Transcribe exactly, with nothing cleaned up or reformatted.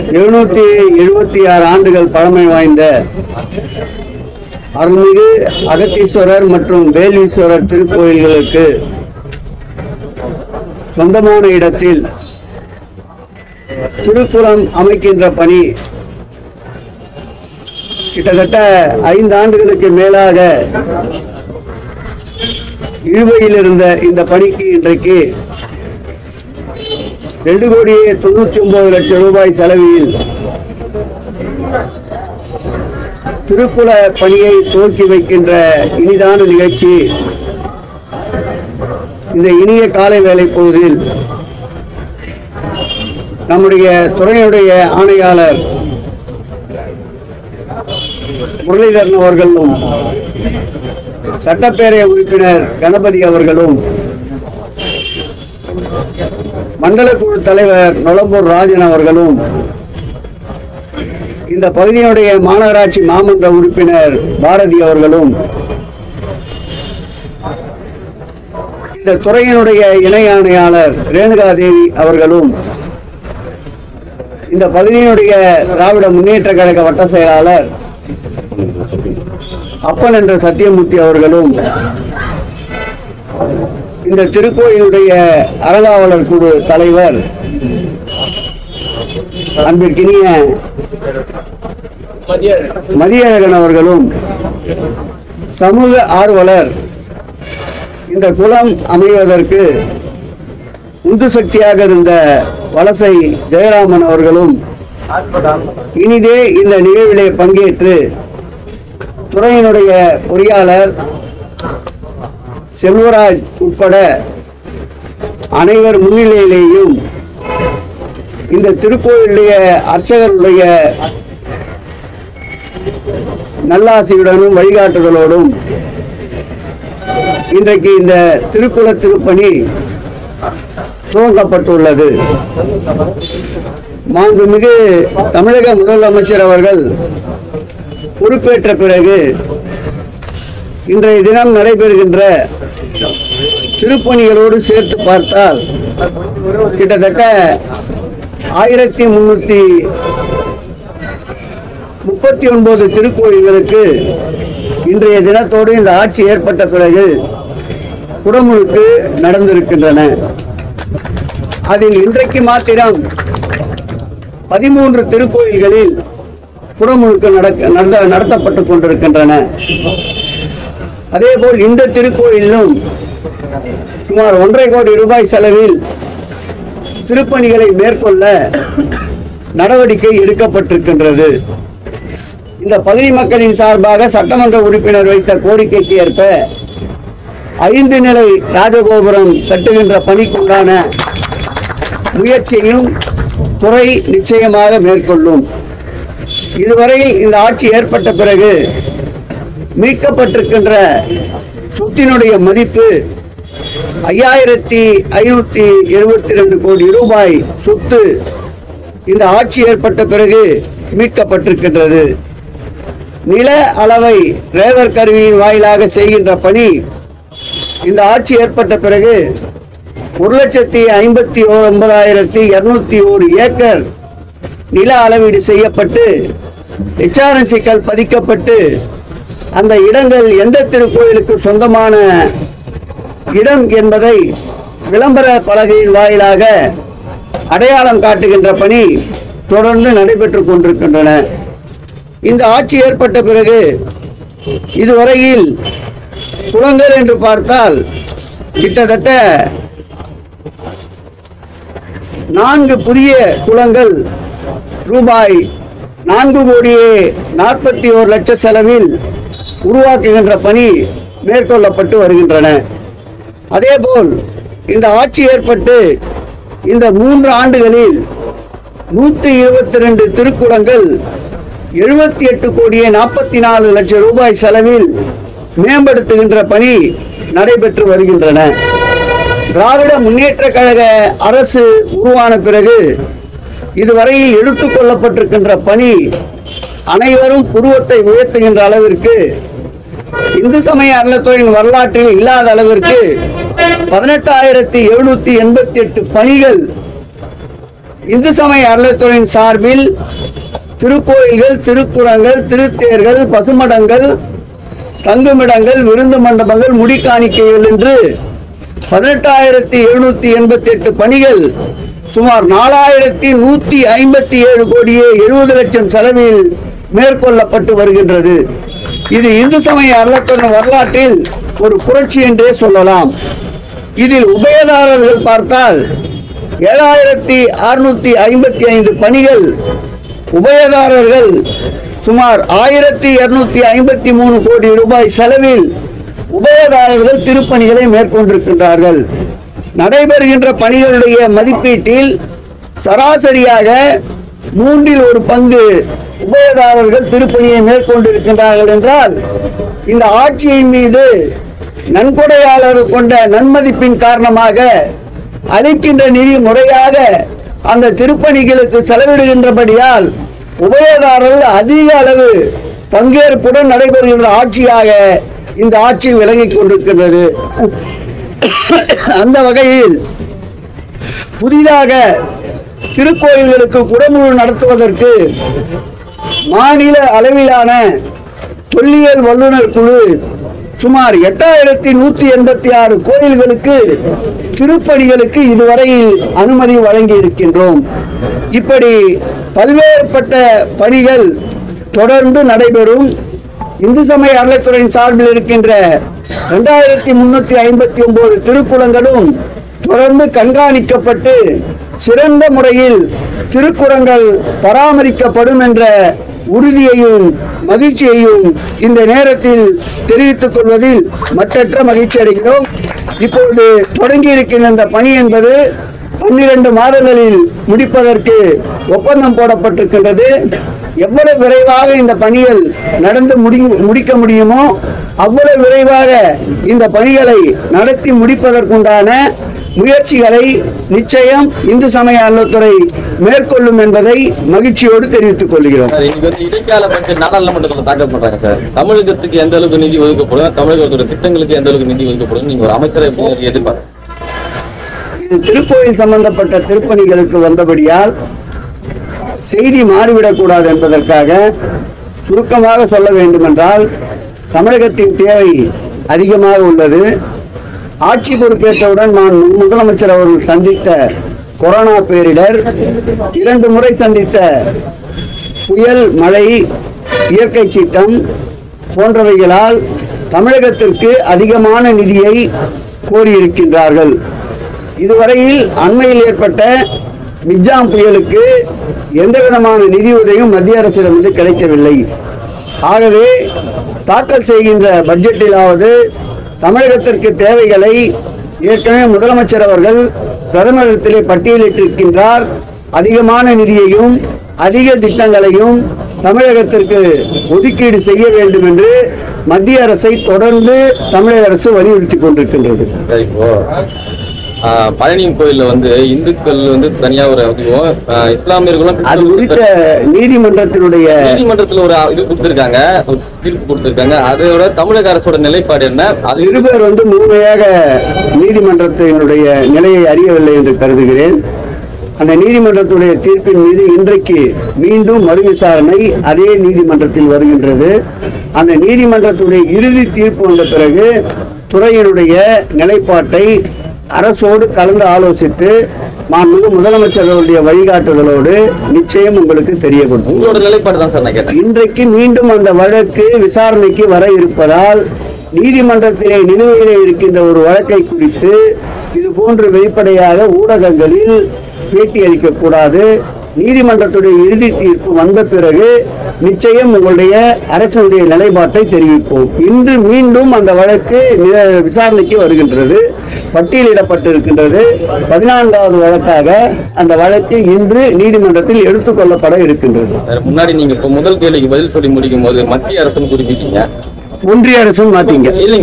எழுநூற்றி எழுபத்தி ஆறு ஆண்டுகள் பழமை வாய்ந்த அருள்மிகு அகத்தீஸ்வரர் மற்றும் வேலீஸ்வரர் திருக்கோயில்களுக்கு சொந்தமான இடத்தில் திருக்குளம் அமைக்கின்ற பணி கிட்டத்தட்ட ஐந்து ஆண்டுகளுக்கு மேலாக இழுவையில் இருந்த இந்த பணிக்கு இன்றைக்கு ரெண்டு கோடியே தொண்ணூத்தி ஒன்பது லட்சம் ரூபாய் செலவில் திருக்குள பணியை துவக்கி வைக்கின்ற இனிதான நிகழ்ச்சி இந்த இனிய காலை வேலை பொழுதில் நம்முடைய துறையுடைய ஆணையாளர் முரளிதரன் அவர்களும் சட்டப்பேரவை உறுப்பினர் கணபதி அவர்களும் மண்டல குழு தலைவர் நொளம்பூர் ராஜன் அவர்களும் இந்த பகுதியினுடைய மாநகராட்சி மாமன்ற உறுப்பினர் பாரதி அவர்களும் இந்த துறையினுடைய இணை ஆணையாளர் ரேணுகா தேவி அவர்களும் இந்த பகுதியினுடைய திராவிட முன்னேற்ற கழக வட்ட செயலாளர் அப்பன் என்ற சத்தியமூர்த்தி அவர்களும் இந்த திருக்கோயிலுடைய அறங்காவலர் குழு தலைவர் அன்பிற்கினிய மதியழகன் அவர்களும் சமூக ஆர்வலர் இந்த குளம் அமைவதற்கு உந்து சக்தியாக இருந்த வலசை ஜெயராமன் அவர்களும் இனிதே இந்த நிகழ்விலே பங்கேற்று துறையினுடைய பொறியாளர் செல்வராஜ் உட்பட அனைவர் முன்னிலையிலேயும் இந்த திருக்கோயிலுடைய அர்ச்சகருடைய நல்லாசியுடனும் வழிகாட்டுதலோடும் இன்றைக்கு இந்த திருக்குள திருப்பணி துவங்கப்பட்டுள்ளது. மாண்புமிகு தமிழக முதலமைச்சர் அவர்கள் பொறுப்பேற்ற பிறகு இன்றைய தினம் நடைபெறுகின்ற திருப்பணிகளோடு சேர்த்து பார்த்தால் கிட்டத்தட்ட ஆயிரத்தி முன்னூத்தி முப்பத்தி ஒன்பது திருக்கோயில்களுக்கு இன்றைய தினத்தோடு இந்த ஆட்சி ஏற்பட்ட பிறகு குடமுழுக்கு நடந்திருக்கின்றன. அதில் இன்றைக்கு மாத்திரம் பதிமூன்று திருக்கோயில்களில் குடமுழுக்கு நடக்க நடத்தப்பட்டுக் கொண்டிருக்கின்றன. அதேபோல் இந்த திருக்கோயிலும் சுமார் ஒன்றரை கோடி ரூபாய் செலவில் திருப்பணிகளை மேற்கொள்ள நடவடிக்கை எடுக்கப்பட்டிருக்கின்றது. இந்த பகுதி மக்களின் சார்பாக சட்டமன்ற உறுப்பினர் வைத்த கோரிக்கைக்கு ஏற்ப ஐந்து நிலை ராஜகோபுரம் கட்டுகின்ற பணிக்குண்டான முயற்சியையும் துறை நிச்சயமாக மேற்கொள்ளும். இதுவரையில் இந்த ஆட்சி ஏற்பட்ட பிறகு மீட்கப்பட்டிருக்கின்ற சொத்தினுடைய மதிப்பு ஐயாயிரத்தி ஐநூத்தி எழுபத்தி ரெண்டு கோடி ரூபாய் சொத்து இந்த ஆட்சி ஏற்பட்ட பிறகு மீட்கப்பட்டிருக்கின்றது. நில அளவை ரேவர் கருவியின் வாயிலாக செய்கின்ற பணி இந்த ஆட்சி ஏற்பட்ட பிறகு ஒரு லட்சத்தி ஐம்பத்தி ஒன்பதாயிரத்தி இருநூத்தி ஒரு ஏக்கர் நில அளவீடு செய்யப்பட்டு எச்ஆர்என்சிக்கள் பதிக்கப்பட்டு அந்த இடங்கள் எந்த திருக்கோயிலுக்கு சொந்தமான இடம் என்பதை விளம்பர பலகையின் வாயிலாக அடையாளம் காட்டுகின்ற பணி தொடர்ந்து நடைபெற்றுக் கொண்டிருக்கின்றன. இந்த ஆட்சி ஏற்பட்ட பிறகு இதுவரையில் குளங்கள் என்று பார்த்தால் கிட்டத்தட்ட நான்கு புதிய குளங்கள் ரூபாய் நான்கு கோடியே நாற்பத்தி ஓரு லட்ச செலவில் உருவாக்குகின்ற பணி மேற்கொள்ளப்பட்டு வருகின்றன. அதேபோல் இந்த ஆட்சி ஏற்பட்டு இந்த மூன்று ஆண்டுகளில் நூற்றி இருபத்தி ரெண்டு திருக்குளங்கள் எழுபத்தி எட்டு கோடியே நாற்பத்தி நாலு லட்சம் ரூபாய் செலவில் மேம்படுத்துகின்ற பணி நடைபெற்று வருகின்றன. திராவிட முன்னேற்ற கழக அரசு உருவான பிறகு இதுவரையில் எடுத்துக் கொள்ளப்பட்டிருக்கின்ற பணி அனைவரும் புருவத்தை உயர்த்துகின்ற அளவிற்கு இந்து சமய அறநிலையத்துறையின் வரலாற்றில் இல்லாத அளவிற்கு பதினெட்டாயிரத்தி எழுநூத்தி எண்பத்தி எட்டு பணிகள் இந்து சமய அறநிலையத்துறையின் சார்பில் திருக்கோயில்கள், திருக்குறங்கள், திருத்தேர்கள், பசுமடங்கள், தங்குமிடங்கள், விருந்து மண்டபங்கள், முடிக்காணிக்கைகள் என்று பதினெட்டாயிரத்தி எழுநூத்தி எண்பத்தி எட்டு பணிகள் சுமார் நாலாயிரத்தி நூத்தி ஐம்பத்தி ஏழு கோடியே எழுபது லட்சம் செலவில் மேற்கொள்ளப்பட்டு வருகின்றது. இது இந்து சமய அறநிலையத்துறை வரலாற்றில் ஒரு புரட்சி என்றே சொல்லலாம். இதில் உபயதாரர்கள் பார்த்தால் ஏழாயிரத்தி அறுநூத்தி ஐம்பத்தி ஐந்து பணிகள் உபயதாரர்கள் சுமார் ஆயிரத்தி இருநூத்தி ஐம்பத்தி மூணு கோடி ரூபாய் செலவில் உபயதாரர்கள் திருப்பணிகளை மேற்கொண்டிருக்கின்றார்கள். நடைபெறுகின்ற பணிகளுடைய மதிப்பீட்டில் சராசரியாக மூன்றில் ஒரு பங்கு உபயதாரர்கள் திருப்பணியை மேற்கொண்டிருக்கின்றார்கள் என்றால், இந்த ஆட்சியின் மீது நன்கொடையாளர் கொண்ட நன்மதிப்பின் காரணமாக அளிக்கின்ற நிதி முறையாக அந்த திருப்பணிகளுக்கு செலவிடுகின்றபடியால் உபயதாரர்கள் அதிக அளவு பங்கேற்புடன் நடைபெறுகின்ற ஆட்சியாக இந்த ஆட்சி விளங்கிக் கொண்டிருக்கின்றது. அந்த வகையில் புதிதாக திருக்கோயில்களுக்கு குடமுழு நடத்துவதற்கு மாநில அளவிலான தொல்லியல் வல்லுநர் குழு சுமார் எட்டாயிரத்தி நூத்தி எண்பத்தி ஆறு கோயில்களுக்கு திருப்பணிகளுக்கு இதுவரையில் அனுமதி வழங்கி இருக்கின்றோம். இப்படி பல்வேறுபட்ட பணிகள் தொடர்ந்து நடைபெறும். இந்து சமய அறநிலையத்துறையின் சார்பில் இருக்கின்ற இரண்டாயிரத்தி முன்னூத்தி ஐம்பத்தி ஒன்பது திருக்குளங்களும் தொடர்ந்து கண்காணிக்கப்பட்டு சிறந்த முறையில் திருக்குறங்கள் பராமரிக்கப்படும் என்ற உறுதியையும் மகிழ்ச்சியையும் இந்த நேரத்தில் தெரிவித்துக் கொள்வதில் மற்றற்ற மகிழ்ச்சி அடைகிறோம். இப்பொழுது தொடங்கி இருக்கின்ற இந்த பணி என்பது பன்னிரண்டு மாதங்களில் முடிப்பதற்கு ஒப்பந்தம் போடப்பட்டிருக்கின்றது. எவ்வளவு விரைவாக இந்த பணிகள் நடந்து முடி முடிக்க முடியுமோ அவ்வளவு விரைவாக இந்த பணிகளை நடத்தி முடிப்பதற்குண்டான முயற்சிகளை நிச்சயம் இந்து சமய அறநிலையத்துறை மேற்கொள்ளும் என்பதை மகிழ்ச்சியோடு தெரிவித்துக் கொள்கிறோம். இடைக்கால பட்ஜெட் நாடாளுமன்றத்தில் தாக்கல் பண்றாங்க சார். தமிழகத்துக்கு எந்த அளவுக்கு நிதி ஒதுக்கப்படும், தமிழகத்தோட திட்டங்களுக்கு எந்த அளவுக்கு நிதி ஒதுக்கப்படும், நீங்க ஒரு அமைச்சரை எதிர்பார்க்க? இது திருக்கோயில் சம்பந்தப்பட்ட திருப்பணிகளுக்கு வந்தபடியால் செய்தி மாறிவிடக்கூடாது என்பதற்காக சுருக்கமாக சொல்ல வேண்டுமென்றால், தமிழகத்தின் தேவை அதிகமாக உள்ளது. ஆட்சி பொறுப்பேற்றவுடன் நான் முதலமைச்சர் அவர்கள் சந்தித்த கொரோனா பேரிடர், இரண்டு முறை சந்தித்த புயல், மழை, இயற்கை சீற்றம் போன்றவைகளால் தமிழகத்திற்கு அதிகமான நிதியை கோரியிருக்கின்றார்கள். இதுவரையில் அண்மையில் ஏற்பட்ட மிக்ஜாம் புயலுக்கு எந்த விதமான நிதி உதவியும் மத்திய அரசிடமிருந்து கிடைக்கவில்லை. ஆகவே தாக்கல் செய்கின்ற பட்ஜெட்டிலாவது தமிழகத்திற்கு தேவைகளை ஏற்கனவே முதலமைச்சர் அவர்கள் பிரதமரிடத்திலே பட்டியலிட்டிருக்கின்றார். அதிகமான நிதியையும் அதிக திட்டங்களையும் தமிழகத்திற்கு ஒதுக்கீடு செய்ய வேண்டும் என்று மத்திய அரசை தொடர்ந்து தமிழக அரசு வலியுறுத்தி கொண்டிருக்கின்றது. பழனியின் கோயில்ல வந்து இந்துக்கள் வந்து தனியா ஒரு அதுவும் இஸ்லாமியர்களும் அது குறித்த நீதிமன்றத்தினுடைய நீதிமன்றத்தில் ஒரு இது கொடுத்திருக்காங்க, தீர்ப்பு கொடுத்திருக்காங்க. அதோட தமிழக அரசோட நிலைப்பாடு என்ன? அது இருவர் வந்து முழுமையாக நீதிமன்றத்தினுடைய நிலையை அறியவில்லை என்று கருதுகிறேன். அந்த நீதிமன்றத்துடைய தீர்ப்பின் மீது இன்றைக்கு மீண்டும் மறு விசாரணை அதே நீதிமன்றத்தில் வருகின்றது. அந்த நீதிமன்றத்துடைய இறுதி தீர்ப்பு வந்த பிறகு துறையினுடைய நிலைப்பாட்டை அரசோடு கலந்து ஆலோசித்து மாண்புமிகு முதலமைச்சர் அவருடைய வழிகாட்டுதலோடு நிச்சயம் உங்களுக்கு தெரியப்படுத்தும். உங்களோட நிலைப்பாடு தான் சார் நான் கேட்டேன். இன்றைக்கு மீண்டும் அந்த வழக்கு விசாரணைக்கு வர இருப்பதால் நீதிமன்றத்திலே நிலுவையிலே இருக்கின்ற ஒரு வழக்கை குறித்து இது போன்று வெளிப்படையாக ஊடகங்களில் பேட்டி அளிக்கக்கூடாது. நீதிமன்றத்துடைய இறுதி தீர்ப்பு வந்த பிறகு நிச்சயம் உங்களுடைய அரசுடைய நிலைப்பாட்டை தெரிவிப்போம். இன்று மீண்டும் அந்த வழக்கு விசாரணைக்கு வருகின்றது, பட்டியலிடப்பட்டிருக்கின்றது. பதினான்காவது வழக்காக அந்த வழக்கு இன்று நீதிமன்றத்தில் எடுத்துக்கொள்ளப்பட இருக்கின்றது. முன்னாடி நீங்க முதல் கேள்விக்கு பதில் சொல்லி முடிக்கும் போது மத்திய அரசு குறிப்பிட்டீங்க, ஒன்றிய அரசும் மாத்தீங்க.